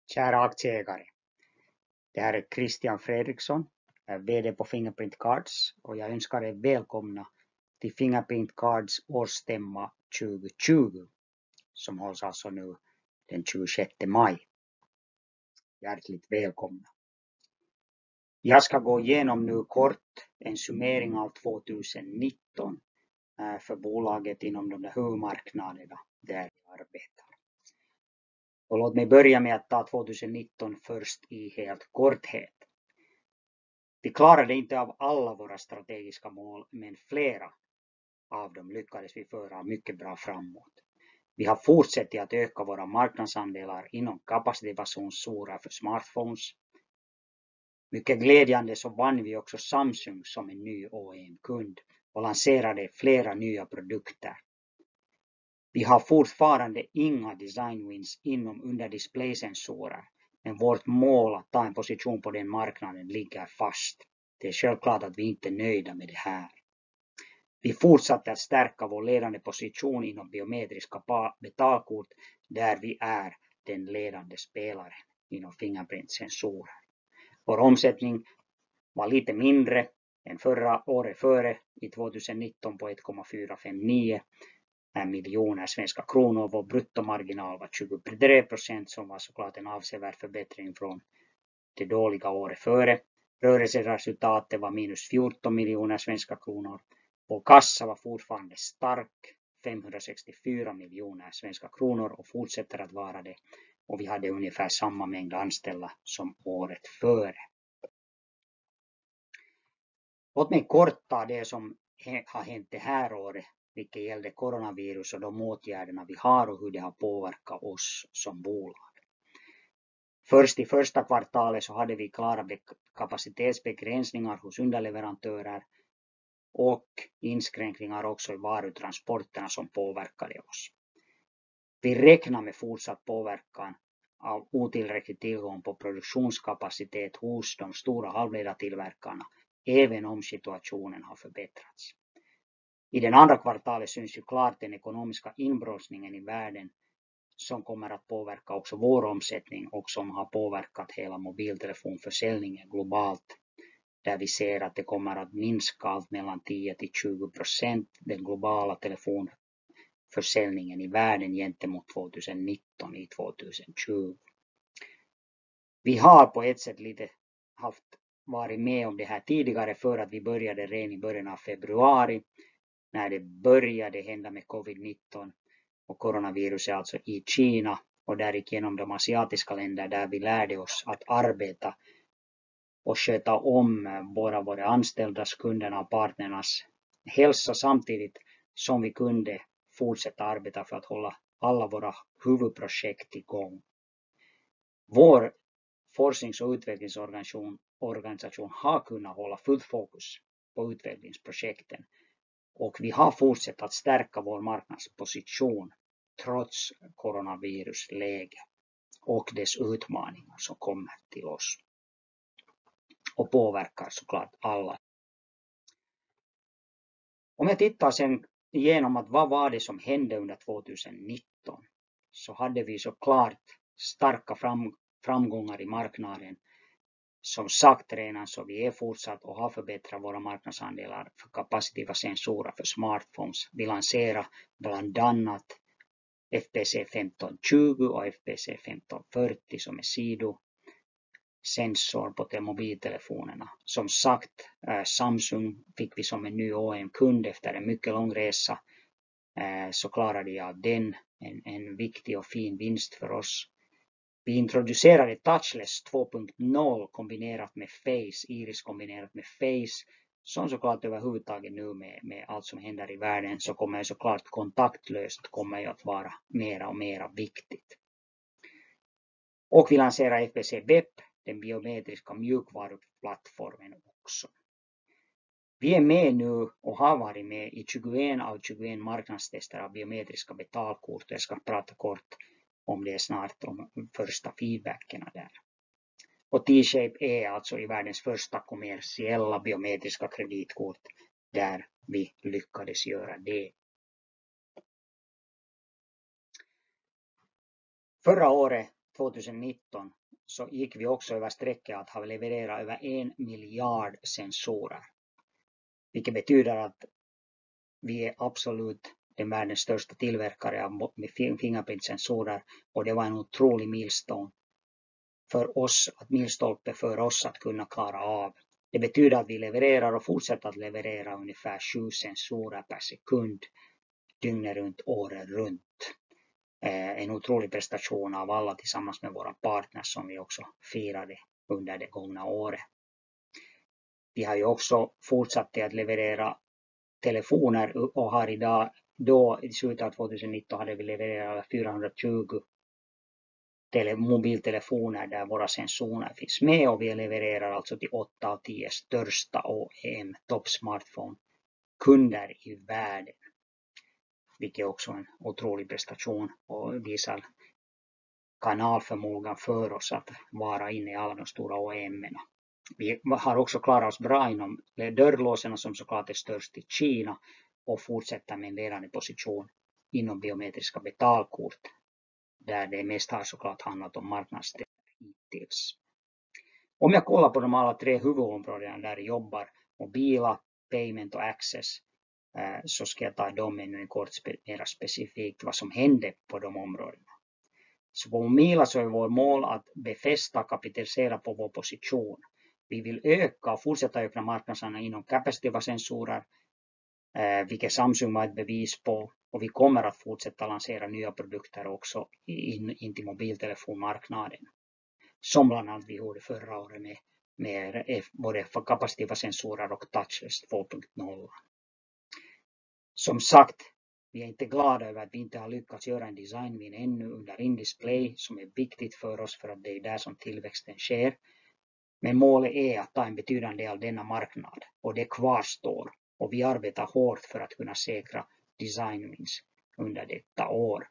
Kära aktieägare, det här är Christian Fredrikson, vd på Fingerprint Cards och jag önskar er välkomna till Fingerprint Cards årsstämma 2020 som hålls alltså nu den 26 maj. Hjärtligt välkomna. Jag ska gå igenom nu kort en summering av 2019 för bolaget inom de där huvudmarknaderna där jag arbetar. Och låt mig börja med att ta 2019 först i helt korthet. Vi klarade inte av alla våra strategiska mål, men flera av dem lyckades vi föra mycket bra framåt. Vi har fortsatt att öka våra marknadsandelar inom kapacitiva sensorer för smartphones. Mycket glädjande så vann vi också Samsung som en ny OEM-kund och lanserade flera nya produkter. Vi har fortfarande inga design wins inom underdisplaysensorer, men vårt mål att ta en position på den marknaden ligger fast. Det är självklart att vi inte är nöjda med det här. Vi fortsatte att stärka vår ledande position inom biometriska betalkort där vi är den ledande spelaren inom Fingerprint-sensorer. Vår omsättning var lite mindre än året före i 2019 på 1,459 miljoner svenska kronor. Vår bruttomarginal var 23% som var såklart en avsevärd förbättring från det dåliga året före. Rörelseresultatet var minus 14 miljoner svenska kronor. Vår kassa var fortfarande stark, 564 miljoner svenska kronor och fortsätter att vara det. Och vi hade ungefär samma mängd anställda som året före. Låt mig kort ta det som har hänt det här året, vilket gällde coronavirus och de åtgärderna vi har och hur det har påverkat oss som bolag. Först i första kvartalet så hade vi klara kapacitetsbegränsningar hos underleverantörer och inskränkningar också i varutransporterna som påverkade oss. Vi räknar med fortsatt påverkan av otillräcklig tillgång på produktionskapacitet hos de stora halvledartillverkarna, även om situationen har förbättrats. I den andra kvartalet syns ju klart den ekonomiska inbromsningen i världen som kommer att påverka också vår omsättning och som har påverkat hela mobiltelefonförsäljningen globalt. Där vi ser att det kommer att minska allt mellan 10-20% den globala telefonförsäljningen i världen gentemot 2019 i 2020. Vi har på ett sätt lite varit med om det här tidigare för att vi började redan i början av februari när det började hända med covid-19 och coronaviruset alltså i Kina och därigenom de asiatiska länder där vi lärde oss att arbeta och sköta om båda våra anställdas, kunderna och partnernas hälsa samtidigt som vi kunde fortsätta arbeta för att hålla alla våra huvudprojekt igång. Vår forsknings- och utvecklingsorganisation har kunnat hålla fullt fokus på utvecklingsprojekten och vi har fortsatt att stärka vår marknadsposition trots coronavirusläge och dess utmaningar som kommer till oss och påverkar såklart alla. Om jag tittar sen igenom att vad var det som hände under 2019 så hade vi såklart starka framgångar i marknaden. Som sagt redan så vi är fortsatt och har förbättrat våra marknadsandelar för kapacitiva sensorer för smartphones. Vi lanserar bland annat FPC 1520 och FPC 1540 som är sidosensor på mobiltelefonerna. Som sagt, Samsung fick vi som en ny OEM-kund efter en mycket lång resa. Så klarade jag den, en viktig och fin vinst för oss. Vi introducerade Touchless 2.0 kombinerat med Face, Iris kombinerat med Face. Som såklart överhuvudtaget nu med allt som händer i världen så kommer såklart kontaktlöst kommer att vara mera och mera viktigt. Och vi lanserar FPC BEP, den biometriska mjukvaruplattformen också. Vi är med nu och har varit med i 21 av 21 marknadstester av biometriska betalkort. Jag ska prata kort om det snart om första feedbackerna där. Och T-Shape är alltså i världens första kommersiella biometriska kreditkort där vi lyckades göra det. Förra året 2019 så gick vi också över strecket att ha levererat över 1 miljard sensorer. Vilket betyder att vi är absolut den världens största tillverkare av fingerprintsensorer, och det var en otrolig milstolpe för oss att kunna klara av. Det betyder att vi levererar och fortsätter att leverera ungefär 7 sensorer per sekund dygnet runt, året runt. En otrolig prestation av alla tillsammans med våra partners som vi också firade under det gångna året. Vi har ju också fortsatt att leverera telefoner och har idag, i slutet av 2019 hade vi levererat 420 mobiltelefoner där våra sensorer finns med, och vi levererar alltså till 8 av 10 största OEM top smartphone kunder i världen. Vilket är också en otrolig prestation och visar kanalförmågan för oss att vara inne i alla de stora OEM-erna. Vi har också klarat oss bra inom dörrlåsen som såklart är störst i Kina, och fortsätter med en ledande position inom biometriska betalkort, där det mest har såklart handlat om marknadsdel hittills. Om jag kollar på de alla 3 huvudområdena där jag jobbar, mobila, payment och access, så ska jag ta dem ännu en kort mer specifikt vad som hände på de områdena. Så på mobila så är vår mål att befästa och kapitalisera på vår position. Vi vill öka och fortsätta öka marknaderna inom kapacitiva sensorer, vilket Samsung var ett bevis på, och vi kommer att fortsätta lansera nya produkter också in till mobiltelefonmarknaden. Som bland annat vi gjorde förra året med både kapacitiva sensorer och touchless 2.0. Som sagt, vi är inte glada över att vi inte har lyckats göra en designwin ännu under in-display, som är viktigt för oss för att det är där som tillväxten sker. Men målet är att ta en betydande del av denna marknad, och det kvarstår, och vi arbetar hårt för att kunna säkra designwins under detta år.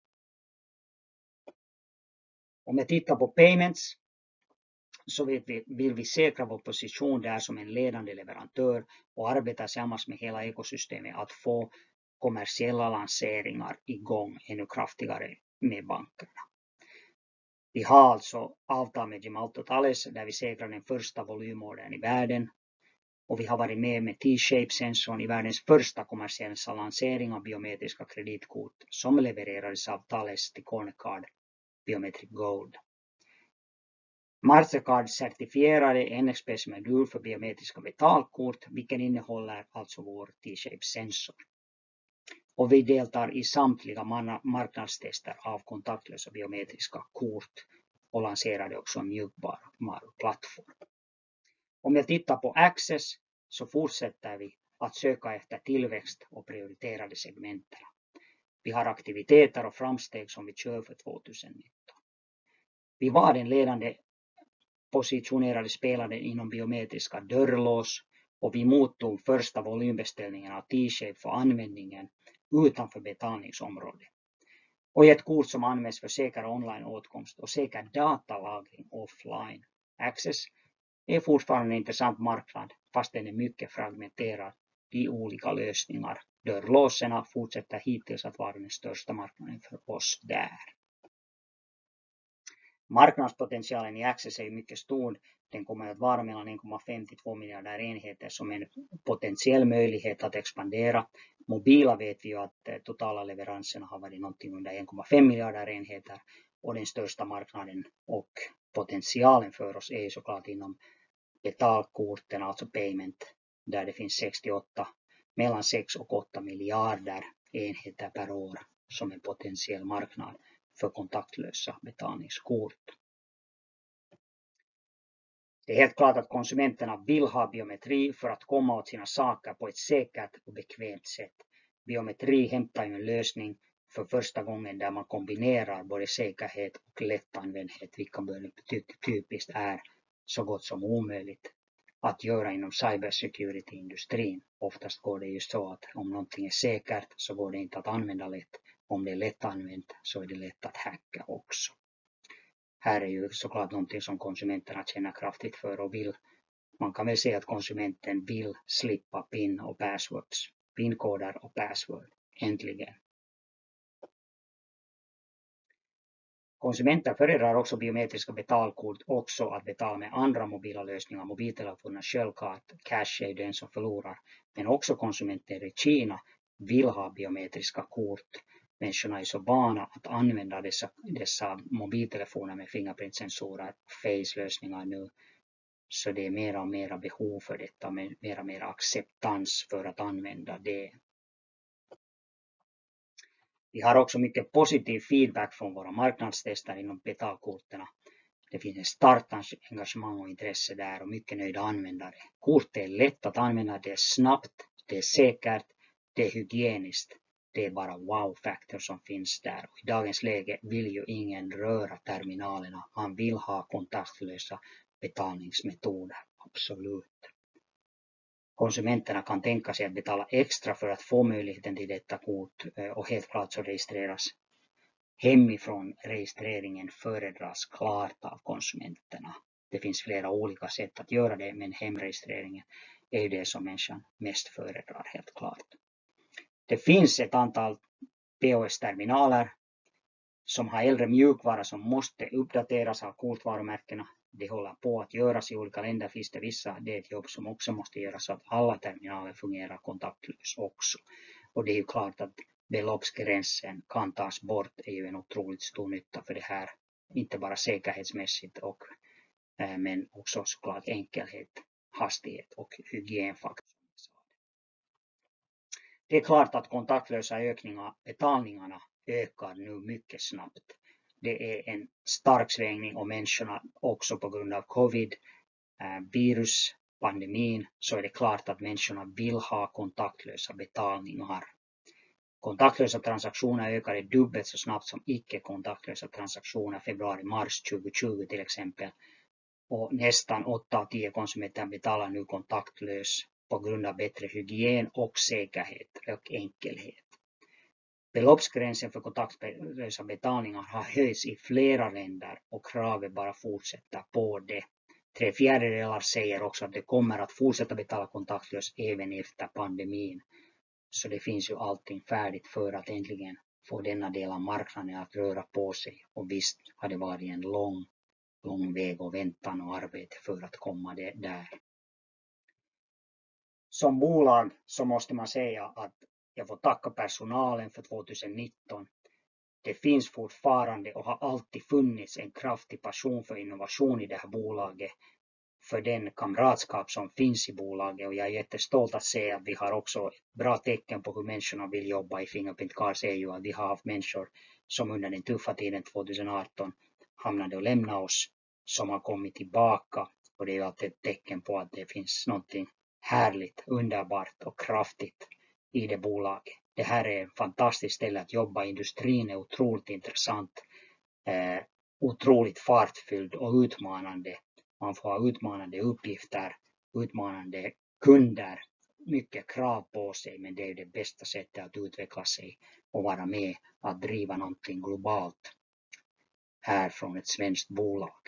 Om jag tittar på payments så vill vi säkra vår position där som en ledande leverantör och arbeta tillsammans med hela ekosystemet att få kommersiella lanseringar igång ännu kraftigare med bankerna. Vi har alltså avtal med Gemalto Thales där vi säkrar den första volymordern i världen, och vi har varit med T-Shape-sensorn i världens första kommersiella lansering av biometriska kreditkort som levererades av Thales till Cornercard Biometric Gold. Mastercard certifierade NXP-modul för biometriska betalkort, vilken innehåller alltså vår T-Shape-sensor. Och vi deltar i samtliga marknadstester av kontaktlösa biometriska kort och lanserade också en mjukvaruplattform. Om jag tittar på Access så fortsätter vi att söka efter tillväxt och prioriterade segmenter. Vi har aktiviteter och framsteg som vi kör för 2019. Vi var den ledande positionerade spelaren inom biometriska dörrlås, och vi mottog första volymbeställningen av T-Shape för användningen utanför betalningsområdet. Och ett kort som används för säker online-åtkomst och säker datalagring offline. Access är fortfarande en intressant marknad, fast den är mycket fragmenterad i olika lösningar. Dörrlåserna fortsätter hittills att vara den största marknaden för oss där. Marknadspotentialen i Access är mycket stor. Den kommer att vara mellan 1,5 till 2 miljarder enheter som en potentiell möjlighet att expandera. Mobila vet vi ju att totala leveranserna har varit någonting under 1,5 miljarder enheter, och den största marknaden och potentialen för oss är såklart inom betalkorten, alltså payment, där det finns mellan 6 och 8 miljarder enheter per år som en potentiell marknad för kontaktlösa betalningskort. Det är helt klart att konsumenterna vill ha biometri för att komma åt sina saker på ett säkert och bekvämt sätt. Biometri hämtar ju en lösning för första gången där man kombinerar både säkerhet och lättanvändhet, vilket typiskt är så gott som omöjligt att göra inom cybersecurity-industrin. Oftast går det ju så att om någonting är säkert så går det inte att använda lätt. Om det är lätt använt så är det lätt att hacka också. Här är ju såklart någonting som konsumenterna känner kraftigt för och vill. Man kan väl säga att konsumenten vill slippa PIN och passwords. PIN-koder och password. Äntligen. Konsumenter föredrar också biometriska betalkort också att betala med andra mobila lösningar. Mobiltelefoner självklart, cash är den som förlorar. Men också konsumenter i Kina vill ha biometriska kort. Människorna är så vana att använda dessa mobiltelefoner med fingerprintsensorer och face-lösningar nu. Så det är mera och mera behov för detta, mera och mera acceptans för att använda det. Vi har också mycket positiv feedback från våra marknadstester inom betalkorten. Det finns ett starkt engagemang och intresse där och mycket nöjda användare. Kortet är lätt att använda, det är snabbt, det är säkert, det är hygieniskt. Det är bara wow-faktor som finns där. Och i dagens läge vill ju ingen röra terminalerna. Man vill ha kontaktlösa betalningsmetoder, absolut. Konsumenterna kan tänka sig att betala extra för att få möjligheten till detta kort och helt klart så registreras hemifrån. Registreringen föredras klart av konsumenterna. Det finns flera olika sätt att göra det, men hemregistreringen är ju det som människan mest föredrar helt klart. Det finns ett antal POS-terminaler som har äldre mjukvara som måste uppdateras av kortvarumärkena. Det håller på att göras i olika länder, finns det vissa. Det är ett jobb som också måste göras så att alla terminaler fungerar kontaktlöst också. Och det är ju klart att beloppsgränsen kan tas bort, är ju en otroligt stor nytta för det här. Inte bara säkerhetsmässigt men också såklart enkelhet, hastighet och hygienfaktor. Det är klart att kontaktlösa betalningarna ökar nu mycket snabbt. Det är en stark svängning och människorna också på grund av covid, virus, pandemin, så är det klart att människorna vill ha kontaktlösa betalningar. Kontaktlösa transaktioner ökade dubbelt så snabbt som icke-kontaktlösa transaktioner februari-mars 2020 till exempel. Och nästan 8 av 10 konsumenter betalar nu kontaktlös på grund av bättre hygien och säkerhet och enkelhet. Beloppsgränsen för kontaktlösa betalningar har höjts i flera länder och kravet bara fortsätter på det. 3/4 säger också att det kommer att fortsätta betala kontaktlöst även efter pandemin. Så det finns ju allting färdigt för att äntligen få denna del av marknaden att röra på sig. Och visst har det varit en lång väg och väntan och arbete för att komma där. Som bolag så måste man säga att jag får tacka personalen för 2019. Det finns fortfarande och har alltid funnits en kraftig passion för innovation i det här bolaget. För den kamratskap som finns i bolaget, och jag är jättestolt att se att vi har också ett bra tecken på hur människorna vill jobba i Fingerprint Cards är ju att vi har haft människor som under den tuffa tiden 2018 hamnade och lämnade oss, som har kommit tillbaka, och det är ju alltid ett tecken på att det finns någonting härligt, underbart och kraftigt i det bolaget. Det här är en fantastisk ställe att jobba. Industrin är otroligt intressant, otroligt fartfylld och utmanande. Man får ha utmanande uppgifter, utmanande kunder, mycket krav på sig, men det är det bästa sättet att utveckla sig och vara med att driva någonting globalt här från ett svenskt bolag.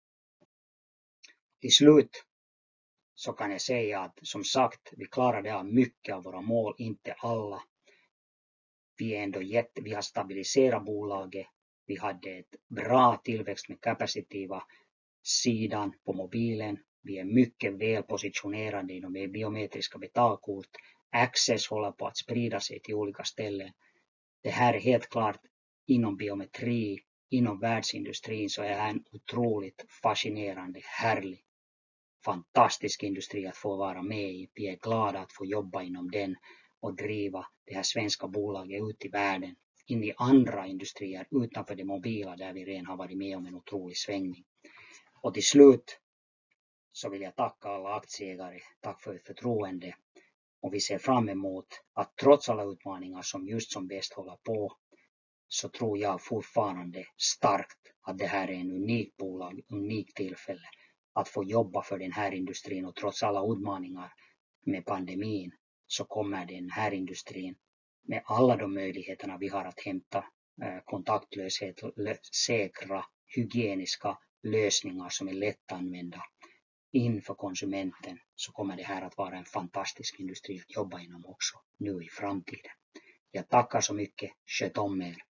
Till slut så kan jag säga att som sagt, vi klarade av mycket av våra mål, inte alla. Vi har stabiliserat bolaget, vi hade ett bra tillväxt med kapacitiva sidan på mobilen. Vi är mycket väl positionerade inom biometriska betalkort. Access håller på att sprida sig till olika ställen. Det här är helt klart inom biometri, inom världsindustrin, så är det en otroligt fascinerande, härlig, fantastisk industri att få vara med i. Vi är glada att få jobba inom den och driva det här svenska bolaget ut i världen, in i andra industrier utanför det mobila där vi redan har varit med om en otrolig svängning. Och till slut så vill jag tacka alla aktieägare, tack för ett förtroende, och vi ser fram emot att trots alla utmaningar som just som bäst håller på, så tror jag fortfarande starkt att det här är en unik tillfälle att få jobba för den här industrin, och trots alla utmaningar med pandemin så kommer den här industrin med alla de möjligheterna vi har att hämta kontaktlöshet, säkra, hygieniska lösningar som är lättanvända inför konsumenten, så kommer det här att vara en fantastisk industri att jobba inom också nu i framtiden. Jag tackar så mycket, sköt om er.